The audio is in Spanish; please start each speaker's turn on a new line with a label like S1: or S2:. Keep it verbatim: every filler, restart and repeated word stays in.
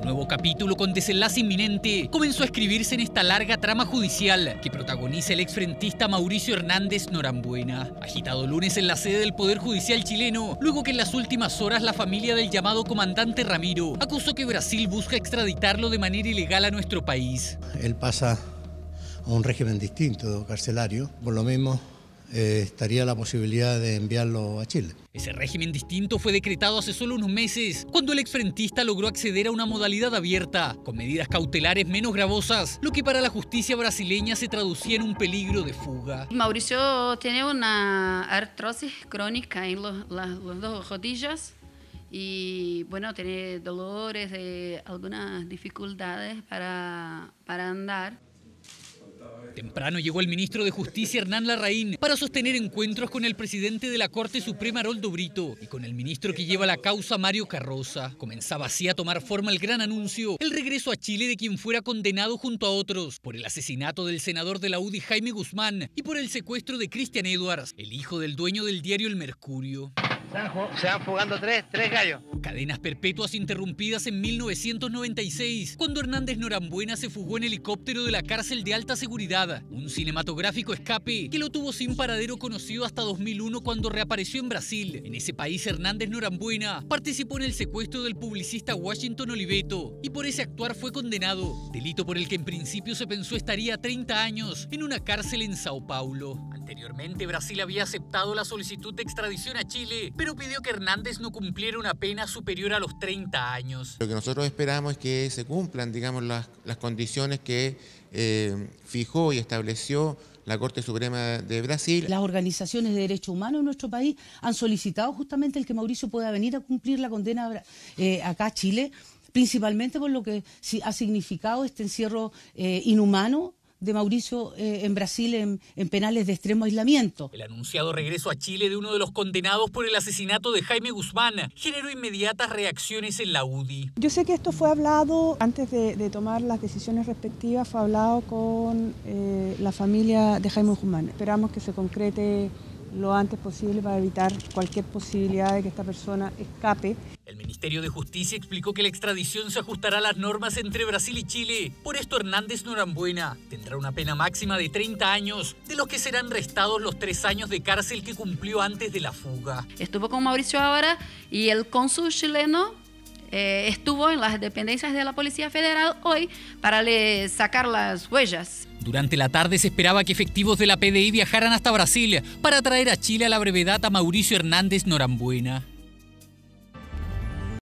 S1: nuevo capítulo con desenlace inminente comenzó a escribirse en esta larga trama judicial que protagoniza el exfrentista Mauricio Hernández Norambuena. Agitado lunes en la sede del Poder Judicial chileno, luego que en las últimas horas la familia del llamado comandante Ramiro acusó que Brasil busca extraditarlo de manera ilegal a nuestro país.
S2: Él pasa a un régimen distinto carcelario, por lo mismo eh, estaría la posibilidad de enviarlo a Chile.
S1: Ese régimen distinto fue decretado hace solo unos meses, cuando el exfrentista logró acceder a una modalidad abierta, con medidas cautelares menos gravosas, lo que para la justicia brasileña se traducía en un peligro de fuga.
S3: Mauricio tiene una artrosis crónica en los, las, las dos rodillas y bueno, tiene dolores, eh, algunas dificultades para, para andar.
S1: Temprano llegó el ministro de Justicia, Hernán Larraín, para sostener encuentros con el presidente de la Corte Suprema, Haroldo Brito, y con el ministro que lleva la causa, Mario Carroza. Comenzaba así a tomar forma el gran anuncio, el regreso a Chile de quien fuera condenado junto a otros por el asesinato del senador de la U D I, Jaime Guzmán, y por el secuestro de Christian Edwards, el hijo del dueño del diario El Mercurio.
S4: Se van fugando tres, tres gallos.
S1: Cadenas perpetuas interrumpidas en mil novecientos noventa y seis, cuando Hernández Norambuena se fugó en helicóptero de la cárcel de alta seguridad. Un cinematográfico escape que lo tuvo sin paradero conocido hasta dos mil uno, cuando reapareció en Brasil. En ese país, Hernández Norambuena participó en el secuestro del publicista Washington Oliveto y por ese actuar fue condenado. Delito por el que en principio se pensó estaría treinta años en una cárcel en Sao Paulo. Anteriormente, Brasil había aceptado la solicitud de extradición a Chile, pero pidió que Hernández no cumpliera una pena superior a los treinta años.
S5: Lo que nosotros esperamos es que se cumplan, digamos, las, las condiciones que eh, fijó y estableció la Corte Suprema de Brasil.
S6: Las organizaciones de derechos humanos en nuestro país han solicitado justamente el que Mauricio pueda venir a cumplir la condena eh, acá a Chile, principalmente por lo que ha significado este encierro eh, inhumano de Mauricio eh, en Brasil en, en penales de extremo aislamiento.
S1: El anunciado regreso a Chile de uno de los condenados por el asesinato de Jaime Guzmán generó inmediatas reacciones en la U D I.
S7: Yo sé que esto fue hablado, antes de, de tomar las decisiones respectivas, fue hablado con eh, la familia de Jaime Guzmán. Esperamos que se concrete lo antes posible para evitar cualquier posibilidad de que esta persona escape.
S1: El Ministerio de Justicia explicó que la extradición se ajustará a las normas entre Brasil y Chile. Por esto, Hernández Norambuena tendrá una pena máxima de treinta años, de los que serán restados los tres años de cárcel que cumplió antes de la fuga.
S3: Estuvo con Mauricio ahora y el cónsul chileno eh, estuvo en las dependencias de la Policía Federal hoy para le sacar las huellas.
S1: Durante la tarde se esperaba que efectivos de la P D I viajaran hasta Brasil para traer a Chile a la brevedad a Mauricio Hernández Norambuena.